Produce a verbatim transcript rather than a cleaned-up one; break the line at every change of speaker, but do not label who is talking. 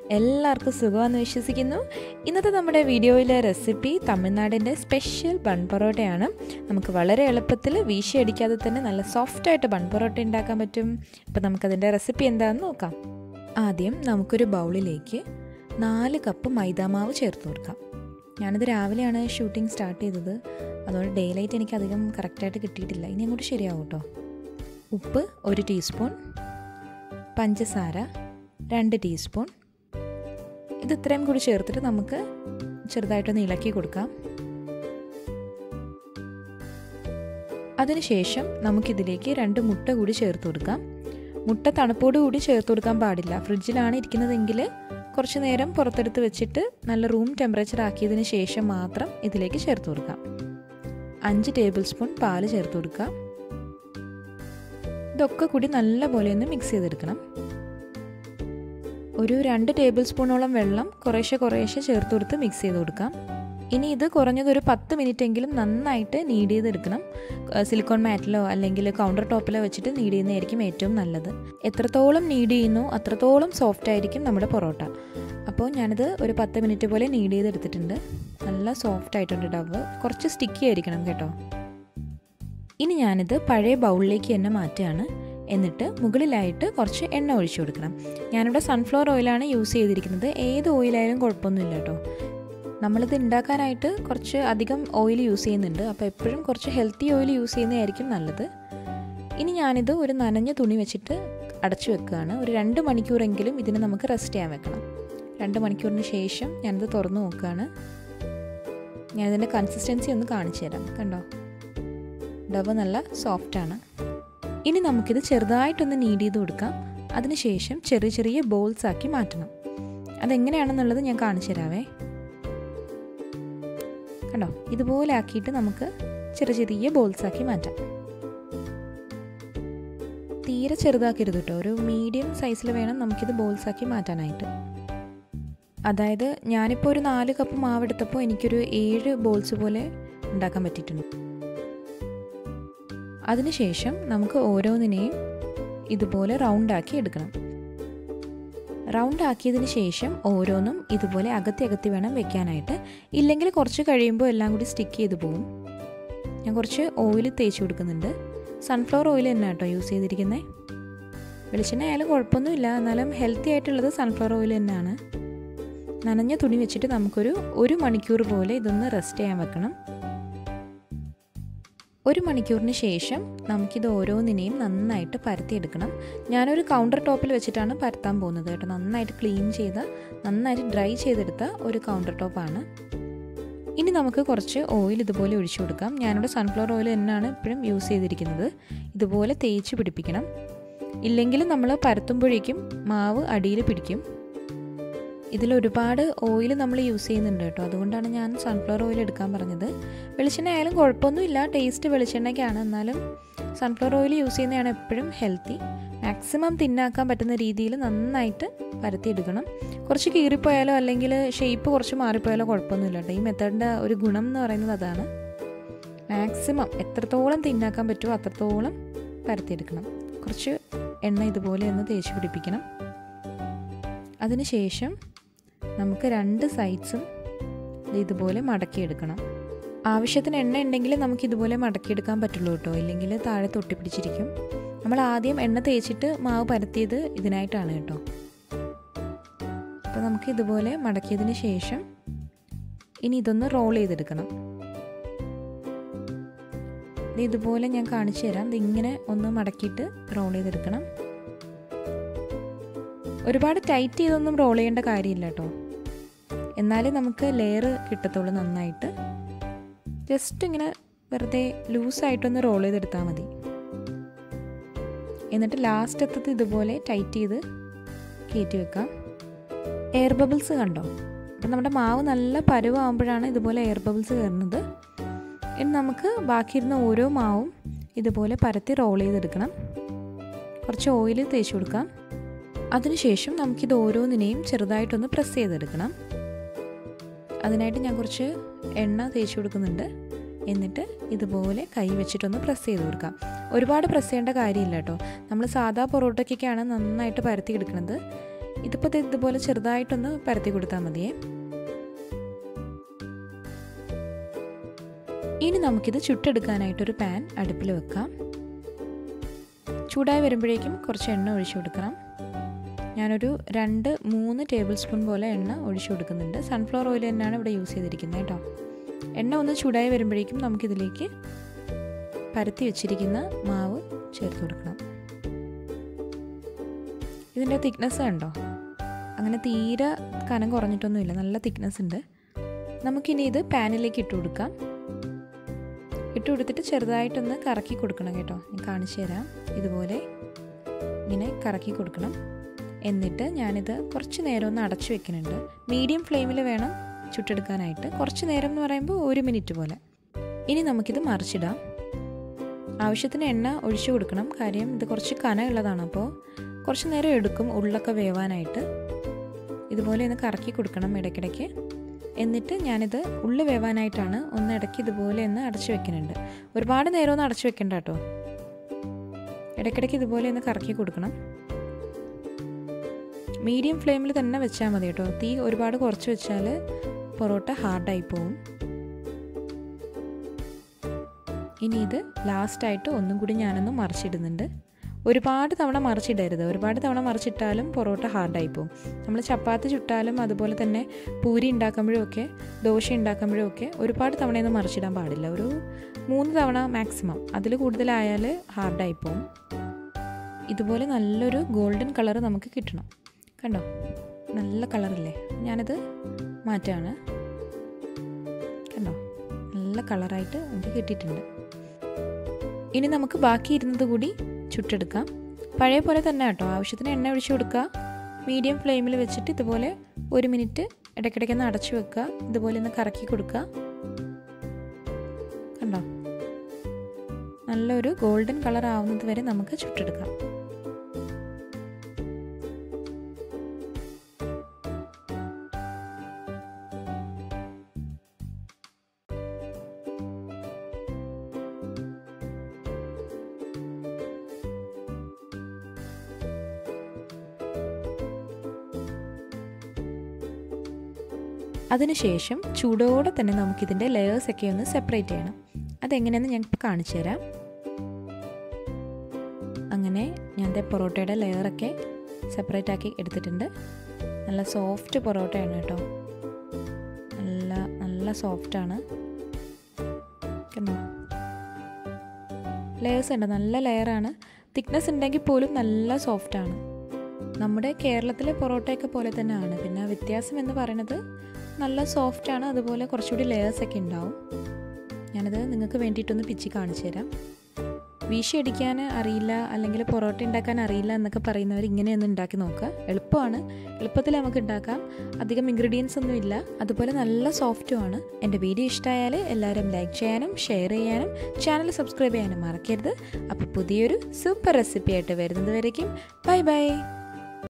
എല്ലാവർക്കും സുഖമാണെന്ന് വിശ്വസിക്കുന്നു. ഇന്നത്തെ നമ്മുടെ വീഡിയോയിലെ റെസിപ്പി തമിഴ്നാടിൻ്റെ സ്പെഷ്യൽ ബൺ പൊറോട്ടയാണ്. നമുക്ക് വളരെ എളുപ്പത്തിൽ വീശിയടിക്കാതെ തന്നെ നല്ല സോഫ്റ്റായിട്ട് ബൺ പൊറോട്ട ഉണ്ടാക്കാൻ പറ്റും. അപ്പോൾ നമുക്കതിൻ്റെ റെസിപ്പി എന്താണെന്ന് നോക്കാം. ആദ്യം നമുക്കൊരു ബൗളിലേക്ക് നാല് കപ്പ് മൈദാമാവ് ചേർത്ത് കൊടുക്കാം. ഞാനിത് രാവിലെയാണ് ഷൂട്ടിംഗ് സ്റ്റാർട്ട് ചെയ്തത്, അതുകൊണ്ട് ഡേ ലൈറ്റ് എനിക്ക് അധികം കറക്റ്റായിട്ട് കിട്ടിയിട്ടില്ല. ഇനി അങ്ങോട്ട് ശരിയാവും കേട്ടോ. ഉപ്പ് ഒരു ടീസ്പൂൺ, പഞ്ചസാര രണ്ട് ടീസ്പൂൺ, ഇത് ഇത്രയും കൂടി ചേർത്തിട്ട് നമുക്ക് ചെറുതായിട്ടൊന്ന് ഇളക്കി കൊടുക്കാം. അതിനുശേഷം നമുക്കിതിലേക്ക് രണ്ട് മുട്ട കൂടി ചേർത്ത് കൊടുക്കാം. മുട്ട തണുപ്പോട് കൂടി ചേർത്ത് കൊടുക്കാൻ പാടില്ല. ഫ്രിഡ്ജിലാണ് ഇരിക്കുന്നതെങ്കിൽ കുറച്ച് നേരം പുറത്തെടുത്ത് വെച്ചിട്ട് നല്ല റൂം ടെമ്പറേച്ചർ ആക്കിയതിന് ശേഷം മാത്രം ഇതിലേക്ക് ചേർത്ത് കൊടുക്കാം. അഞ്ച് ടേബിൾ സ്പൂൺ പാല് ചേർത്ത് കൊടുക്കാം. ഇതൊക്കെ കൂടി നല്ലപോലെ ഒന്ന് മിക്സ് ചെയ്തെടുക്കണം. ഒരു രണ്ട് ടേബിൾ സ്പൂണോളം വെള്ളം കുറേശ്ശെ കുറേശ്ശെ ചേർത്ത് കൊടുത്ത് മിക്സ് ചെയ്ത് കൊടുക്കാം. ഇനി ഇത് കുറഞ്ഞതൊരു പത്ത് മിനിറ്റ് എങ്കിലും നന്നായിട്ട് നീഡ് ചെയ്തെടുക്കണം. സിലിക്കോൺ മാറ്റിലോ അല്ലെങ്കിൽ കൗണ്ടർ ടോപ്പിലോ വെച്ചിട്ട് നീഡ് ചെയ്യുന്നതായിരിക്കും ഏറ്റവും നല്ലത്. എത്രത്തോളം നീഡ് ചെയ്യുന്നു അത്രത്തോളം സോഫ്റ്റ് ആയിരിക്കും നമ്മുടെ പൊറോട്ട. അപ്പോൾ ഞാനിത് ഒരു പത്ത് മിനിറ്റ് പോലെ നീഡ് ചെയ്തെടുത്തിട്ടുണ്ട്. നല്ല സോഫ്റ്റ് ആയിട്ടുണ്ട് ഡവ്. കുറച്ച് സ്റ്റിക്കി ആയിരിക്കണം കേട്ടോ. ഇനി ഞാനിത് പഴയ ബൗളിലേക്ക് തന്നെ മാറ്റുകയാണ്. എന്നിട്ട് മുകളിലായിട്ട് കുറച്ച് എണ്ണ ഒഴിച്ചു കൊടുക്കണം. ഞാനിവിടെ സൺഫ്ലവർ ഓയിലാണ് യൂസ് ചെയ്തിരിക്കുന്നത്. ഏത് ഓയിലായാലും കുഴപ്പമൊന്നുമില്ല കേട്ടോ. നമ്മളിത് ഉണ്ടാക്കാനായിട്ട് കുറച്ച് അധികം ഓയിൽ യൂസ് ചെയ്യുന്നുണ്ട്. അപ്പോൾ എപ്പോഴും കുറച്ച് ഹെൽത്തി ഓയിൽ യൂസ് ചെയ്യുന്നതായിരിക്കും നല്ലത്. ഇനി ഞാനിത് ഒരു നനഞ്ഞ തുണി വെച്ചിട്ട് അടച്ചു വെക്കുകയാണ്. ഒരു രണ്ട് മണിക്കൂറെങ്കിലും ഇതിന് നമുക്ക് റെസ്റ്റ് ചെയ്യാൻ വെക്കണം. രണ്ട് മണിക്കൂറിന് ശേഷം ഞാനിത് തുറന്ന് നോക്കുകയാണ്. ഞാനിതിൻ്റെ കൺസിസ്റ്റൻസി ഒന്ന് കാണിച്ചു തരാം. കണ്ടോ, ഡവ് നല്ല സോഫ്റ്റാണ്. ഇനി നമുക്കിത് ചെറുതായിട്ടൊന്ന് നീഡ് ചെയ്ത് കൊടുക്കാം. അതിനുശേഷം ചെറിയ ചെറിയ ബോൾസ് ആക്കി മാറ്റണം. അതെങ്ങനെയാണെന്നുള്ളത് ഞാൻ കാണിച്ചു തരാവേ. കണ്ടോ, ഇതുപോലെ ആക്കിയിട്ട് നമുക്ക് ചെറിയ ചെറിയ ബോൾസ് ആക്കി മാറ്റാം. തീരെ ചെറുതാക്കരുത് കേട്ടോ. ഒരു മീഡിയം സൈസിൽ വേണം നമുക്കിത് ബോൾസ് ആക്കി മാറ്റാനായിട്ട്. അതായത് ഞാനിപ്പോൾ ഒരു നാല് കപ്പ് മാവ് എടുത്തപ്പോൾ എനിക്കൊരു ഏഴ് ബോൾസ് പോലെ ഉണ്ടാക്കാൻ പറ്റിയിട്ടുണ്ട്. അതിനുശേഷം നമുക്ക് ഓരോന്നിനെയും ഇതുപോലെ റൗണ്ടാക്കി എടുക്കണം. റൗണ്ട് ആക്കിയതിന് ശേഷം ഓരോന്നും ഇതുപോലെ അകത്തി അകത്തി വേണം വെക്കാനായിട്ട്. ഇല്ലെങ്കിൽ കുറച്ച് കഴിയുമ്പോൾ എല്ലാം കൂടി സ്റ്റിക്ക് ചെയ്ത് പോകും. ഞാൻ കുറച്ച് ഓയിൽ തേച്ച് കൊടുക്കുന്നുണ്ട്. സൺഫ്ലവർ ഓയിൽ തന്നെ കേട്ടോ യൂസ് ചെയ്തിരിക്കുന്നത്. വെളിച്ചെണ്ണ ആയാലും കുഴപ്പമൊന്നുമില്ല, എന്നാലും ഹെൽത്തി ആയിട്ടുള്ളത് സൺഫ്ലവർ ഓയിൽ തന്നെയാണ്. നനഞ്ഞ തുണി വെച്ചിട്ട് നമുക്കൊരു ഒരു മണിക്കൂർ പോലെ ഇതൊന്ന് റെസ്റ്റ് ചെയ്യാൻ വെക്കണം. ഒരു മണിക്കൂറിന് ശേഷം നമുക്കിത് ഓരോന്നിനെയും നന്നായിട്ട് പരത്തിയെടുക്കണം. ഞാനൊരു കൗണ്ടർ ടോപ്പിൽ വെച്ചിട്ടാണ് പരത്താൻ പോകുന്നത് കേട്ടോ. നന്നായിട്ട് ക്ലീൻ ചെയ്ത നന്നായിട്ട് ഡ്രൈ ചെയ്തെടുത്ത ഒരു കൗണ്ടർ ടോപ്പാണ്. ഇനി നമുക്ക് കുറച്ച് ഓയിൽ ഇതുപോലെ ഒഴിച്ചു കൊടുക്കാം. ഞാനിവിടെ സൺഫ്ലവർ ഓയിൽ തന്നെയാണ് എപ്പോഴും യൂസ് ചെയ്തിരിക്കുന്നത്. ഇതുപോലെ തേച്ച് പിടിപ്പിക്കണം. ഇല്ലെങ്കിൽ നമ്മൾ പരത്തുമ്പോഴേക്കും മാവ് അടിയിൽ പിടിക്കും. ഇതിലൊരുപാട് ഓയിൽ നമ്മൾ യൂസ് ചെയ്യുന്നുണ്ട് കേട്ടോ. അതുകൊണ്ടാണ് ഞാൻ സൺഫ്ലവർ ഓയിൽ എടുക്കാൻ പറഞ്ഞത്. വെളിച്ചെണ്ണ ആയാലും കുഴപ്പമൊന്നുമില്ല, ടേസ്റ്റ് വെളിച്ചെണ്ണയ്ക്കാണ്. എന്നാലും സൺഫ്ലവർ ഓയിൽ യൂസ് ചെയ്യുന്നതാണ് എപ്പോഴും ഹെൽത്തി. മാക്സിമം തിന്നാക്കാൻ പറ്റുന്ന രീതിയിൽ നന്നായിട്ട് പരത്തിയെടുക്കണം. കുറച്ച് കീറിപ്പോയാലോ അല്ലെങ്കിൽ ഷേപ്പ് കുറച്ച് മാറിപ്പോയാലോ കുഴപ്പമൊന്നുമില്ല കേട്ടോ. ഈ മെത്തേഡിൻ്റെ ഒരു ഗുണം എന്ന് പറയുന്നത് അതാണ്. മാക്സിമം എത്രത്തോളം തിന്നാക്കാൻ പറ്റുമോ അത്രത്തോളം പരത്തിയെടുക്കണം. കുറച്ച് എണ്ണ ഇതുപോലെ ഒന്ന് തേച്ച് പിടിപ്പിക്കണം. അതിനുശേഷം നമുക്ക് രണ്ട് സൈഡ്സും ഇതുപോലെ മടക്കിയെടുക്കണം. ആവശ്യത്തിന് എണ്ണ ഉണ്ടെങ്കിൽ നമുക്കിതുപോലെ മടക്കിയെടുക്കാൻ പറ്റുള്ളൂ കേട്ടോ. ഇല്ലെങ്കിൽ താഴെ തൊട്ടിപ്പിടിച്ചിരിക്കും. നമ്മൾ ആദ്യം എണ്ണ തേച്ചിട്ട് മാവ് പരത്തിയത് ഇതിനായിട്ടാണ് കേട്ടോ. അപ്പോൾ നമുക്ക് ഇതുപോലെ മടക്കിയതിന് ശേഷം ഇനി ഇതൊന്ന് റോൾ ചെയ്തെടുക്കണം. ഇതുപോലെ ഞാൻ കാണിച്ചു തരാം. ഇതിങ്ങനെ ഒന്ന് മടക്കിയിട്ട് റോൾ ചെയ്തെടുക്കണം. ഒരുപാട് ടൈറ്റ് ചെയ്തൊന്നും റോൾ ചെയ്യേണ്ട കാര്യമില്ല കേട്ടോ. എന്നാലേ നമുക്ക് ലെയർ കിട്ടത്തുള്ളൂ നന്നായിട്ട്. ജസ്റ്റ് ഇങ്ങനെ വെറുതെ ലൂസായിട്ടൊന്ന് റോൾ ചെയ്തെടുത്താൽ മതി. എന്നിട്ട് ലാസ്റ്റ് എത്തത് ഇതുപോലെ ടൈറ്റ് ചെയ്ത് കയറ്റി വെക്കാം. എയർ ബബിൾസ് കണ്ടോ? അപ്പം നമ്മുടെ മാവ് നല്ല പരുവാകുമ്പോഴാണ് ഇതുപോലെ എയർ ബബിൾസ് കയറുന്നത്. ഇനി നമുക്ക് ബാക്കിയിരുന്ന ഓരോ മാവും ഇതുപോലെ പരത്തി റോൾ ചെയ്തെടുക്കണം. കുറച്ച് ഓയിൽ തേച്ച് കൊടുക്കാം. അതിനുശേഷം നമുക്കിത് ഓരോന്നിനെയും ചെറുതായിട്ടൊന്ന് പ്രസ് ചെയ്തെടുക്കണം. അതിനായിട്ട് ഞാൻ കുറച്ച് എണ്ണ തേച്ച് കൊടുക്കുന്നുണ്ട്. എന്നിട്ട് ഇതുപോലെ കൈ വെച്ചിട്ടൊന്ന് പ്രസ് ചെയ്ത് കൊടുക്കാം. ഒരുപാട് പ്രസ് ചെയ്യേണ്ട കാര്യമില്ല കേട്ടോ. നമ്മൾ സാധാ പൊറോട്ടയ്ക്കൊക്കെയാണ് നന്നായിട്ട് പരത്തി എടുക്കുന്നത്. ഇതിപ്പോൾ ഇതുപോലെ ചെറുതായിട്ടൊന്ന് പരത്തി കൊടുത്താൽ മതിയേ. ഇനി നമുക്കിത് ചുട്ടെടുക്കാനായിട്ടൊരു പാൻ അടുപ്പിൽ വെക്കാം. ചൂടായി വരുമ്പോഴേക്കും കുറച്ച് എണ്ണ ഒഴിച്ചു കൊടുക്കണം. ഞാനൊരു രണ്ട് മൂന്ന് ടേബിൾ സ്പൂൺ പോലെ എണ്ണ ഒഴിച്ചു കൊടുക്കുന്നുണ്ട്. സൺഫ്ലവർ ഓയിൽ തന്നെയാണ് ഇവിടെ യൂസ് ചെയ്തിരിക്കുന്നത് കേട്ടോ. എണ്ണ ഒന്ന് ചൂടായി വരുമ്പോഴേക്കും നമുക്കിതിലേക്ക് പരത്തി വെച്ചിരിക്കുന്ന മാവ് ചേർത്ത് കൊടുക്കണം. ഇതിൻ്റെ തിക്നെസ് കണ്ടോ, അങ്ങനെ തീരെ കനം കുറഞ്ഞിട്ടൊന്നുമില്ല, നല്ല തിക്നെസ് ഉണ്ട്. നമുക്കിനി ഇത് പാനിലേക്ക് ഇട്ട് കൊടുക്കാം. ഇട്ട് കൊടുത്തിട്ട് ചെറുതായിട്ടൊന്ന് കറക്കി കൊടുക്കണം കേട്ടോ. ഞാൻ കാണിച്ചു തരാം. ഇതുപോലെ ഇങ്ങനെ കറക്കി കൊടുക്കണം. എന്നിട്ട് ഞാനിത് കുറച്ച് നേരം ഒന്ന് അടച്ചു വെക്കുന്നുണ്ട്. മീഡിയം ഫ്ലെയിമിൽ വേണം ചുട്ടെടുക്കാനായിട്ട്. കുറച്ച് നേരം എന്ന് പറയുമ്പോൾ ഒരു മിനിറ്റ് പോലെ. ഇനി നമുക്കിത് മറിച്ചിടാം. ആവശ്യത്തിന് എണ്ണ ഒഴിച്ചു കൊടുക്കണം. കാര്യം ഇത് കുറച്ച് കനമുള്ളതാണ്, അപ്പോൾ കുറച്ച് നേരം എടുക്കും ഉള്ളൊക്കെ വേവാനായിട്ട്. ഇതുപോലെ ഒന്ന് കറക്കി കൊടുക്കണം ഇടയ്ക്കിടയ്ക്ക്. എന്നിട്ട് ഞാനിത് ഉള്ളു വേവാനായിട്ടാണ് ഒന്ന് ഇടയ്ക്ക് ഇതുപോലെ ഒന്ന് അടച്ചു വെക്കുന്നുണ്ട്. ഒരുപാട് നേരമൊന്നും അടച്ചു വെക്കണ്ട കേട്ടോ. ഇടയ്ക്കിടയ്ക്ക് ഇതുപോലെ ഒന്ന് കറക്കി കൊടുക്കണം. മീഡിയം ഫ്ലെയിമിൽ തന്നെ വെച്ചാൽ മതി കേട്ടോ. തീ ഒരുപാട് കുറച്ച് വെച്ചാൽ പൊറോട്ട ഹാർഡായി പോവും. ഇനി ഇത് ലാസ്റ്റായിട്ട് ഒന്നും കൂടി ഞാനൊന്ന് മറിച്ചിടുന്നുണ്ട്. ഒരുപാട് തവണ മറിച്ചിടരുത്. ഒരുപാട് തവണ മറിച്ചിട്ടാലും പൊറോട്ട ഹാർഡായി പോകും. നമ്മൾ ചപ്പാത്തി ചുട്ടാലും അതുപോലെ തന്നെ പൂരി ഉണ്ടാക്കുമ്പോഴും ഒക്കെ ദോശ ഉണ്ടാക്കുമ്പോഴും ഒക്കെ ഒരുപാട് തവണയൊന്നും മറിച്ചിടാൻ പാടില്ല. ഒരു മൂന്ന് തവണ മാക്സിമം, അതിൽ കൂടുതലായാൽ ഹാർഡായി പോകും. ഇതുപോലെ നല്ലൊരു ഗോൾഡൻ കളർ നമുക്ക് കിട്ടണം. കണ്ടോ, നല്ല കളറില്ലേ? ഞാനത് മാറ്റാണ്. കണ്ടോ, നല്ല കളറായിട്ട് നമുക്ക് കിട്ടിയിട്ടുണ്ട്. ഇനി നമുക്ക് ബാക്കി ഇരുന്നത് കൂടി ചുട്ടെടുക്കാം. പഴയ പോലെ തന്നെ കേട്ടോ. ആവശ്യത്തിന് എണ്ണ ഒഴിച്ചു കൊടുക്കുക. മീഡിയം ഫ്ലെയിമിൽ വെച്ചിട്ട് ഇതുപോലെ ഒരു മിനിറ്റ് ഇടയ്ക്കിടയ്ക്കൊന്ന് അടച്ചു വെക്കുക. ഇതുപോലെ ഒന്ന് കറക്കി കൊടുക്കുക. കണ്ടോ, നല്ലൊരു ഗോൾഡൻ കളർ ആവുന്നത് വരെ നമുക്ക് ചുട്ടെടുക്കാം. അതിനുശേഷം ചൂടോടെ തന്നെ നമുക്കിതിൻ്റെ ലെയേഴ്സൊക്കെ ഒന്ന് സെപ്പറേറ്റ് ചെയ്യണം. അതെങ്ങനെയെന്ന് ഞാൻ കാണിച്ചു തരാം. അങ്ങനെ ഞാൻ പൊറോട്ടയുടെ ലെയറൊക്കെ സെപ്പറേറ്റ് ആക്കി എടുത്തിട്ടുണ്ട്. നല്ല സോഫ്റ്റ് പൊറോട്ടയാണ് കേട്ടോ. നല്ല നല്ല സോഫ്റ്റാണ്. കണ്ടോ, ലെയേഴ്സ് ഉണ്ട്, നല്ല ലെയറാണ്. തിക്നെസ് ഉണ്ടെങ്കിൽ പോലും നല്ല സോഫ്റ്റാണ്. നമ്മുടെ കേരളത്തിലെ പൊറോട്ടയൊക്കെ പോലെ തന്നെയാണ്. പിന്നെ വ്യത്യാസം എന്ന് പറയുന്നത് നല്ല സോഫ്റ്റാണ്, അതുപോലെ കുറച്ചുകൂടി ലെയേഴ്സൊക്കെ ഉണ്ടാവും. ഞാനത് നിങ്ങൾക്ക് വേണ്ടിയിട്ടൊന്ന് പിച്ചി കാണിച്ചു തരാം. വീശി അടിക്കാൻ അറിയില്ല അല്ലെങ്കിൽ പൊറോട്ട ഉണ്ടാക്കാൻ അറിയില്ല എന്നൊക്കെ പറയുന്നവർ ഇങ്ങനെയൊന്ന് ഉണ്ടാക്കി നോക്കുക. എളുപ്പമാണ്, എളുപ്പത്തിൽ നമുക്ക് ഉണ്ടാക്കാം. അധികം ഇൻഗ്രീഡിയൻസ് ഒന്നും ഇല്ല, അതുപോലെ നല്ല സോഫ്റ്റുമാണ്. എൻ്റെ വീഡിയോ ഇഷ്ടമായാൽ എല്ലാവരും ലൈക്ക് ചെയ്യാനും ഷെയർ ചെയ്യാനും ചാനൽ സബ്സ്ക്രൈബ് ചെയ്യാനും മറക്കരുത്. അപ്പോൾ പുതിയൊരു സൂപ്പർ റെസിപ്പി ആയിട്ട് വരുന്നത് വരേക്കും ബൈ ബൈ.